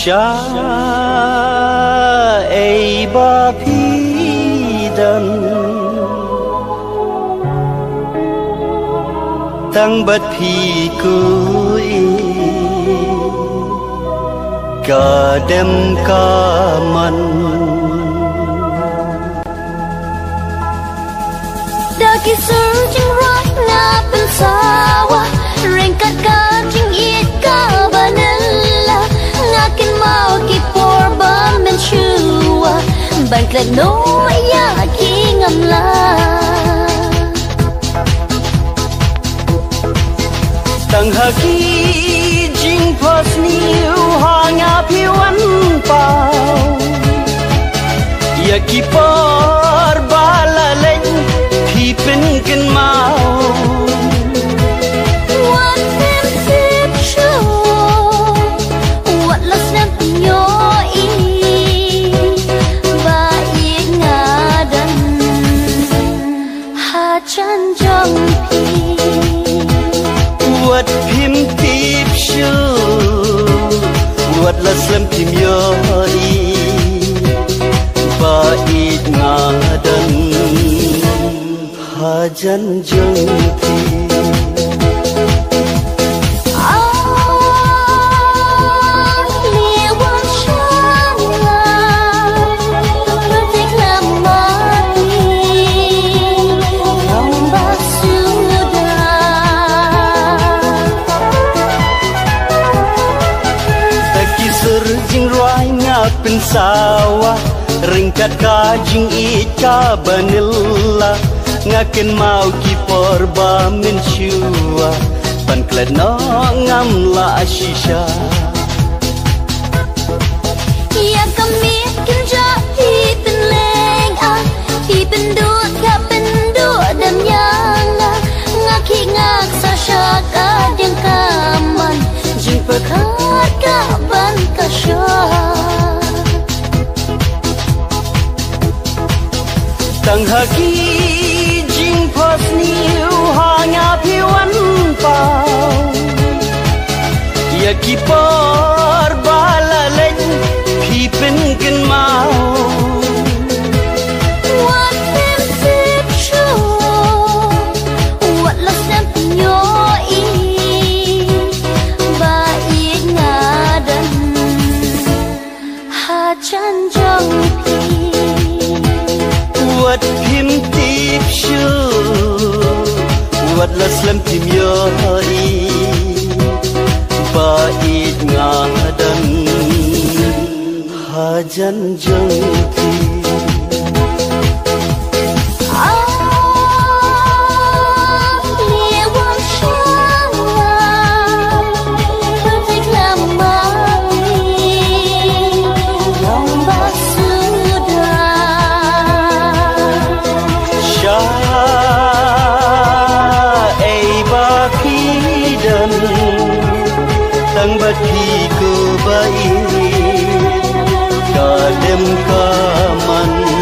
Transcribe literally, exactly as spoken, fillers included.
Sha ei ba phi dan tăng bất phi kui cả đêm cả man đã kỹ sư chính rót na bên sawa ring cắt cá chính ít cá vanilla ngã kinh mau kịp por bám bên chua bàn clet nối ya khi ngầm la tăng haki jing pas niu hanga piwan pau ya ki por bala len phi pen ken mau what them sip show what lost them yo i ba i nga dan ha chan jong pi what phim tip shu what la slam phim yo i ba i nga dan ha jan jong pi pen sawa ringkat ka jing ika banilla ngaken mau ki porba min chua pan kled no ngam la shisha ya kami kinja ipin leng a ipin du ka pen du dam yang ngaki ngak sa shaka ding kaman jing perkhat ka ban ka sha tăng haki jing pas niu hanga piwan pau ya ki por bala len phi pen ken mau what them sip show what lost them yo i ba i nga dan ha chan jong pi what phim tip shu what la slam phim yo i ba i nga dan ha jan jong pi tăng bất kỳ cơ bay cả đêm cả man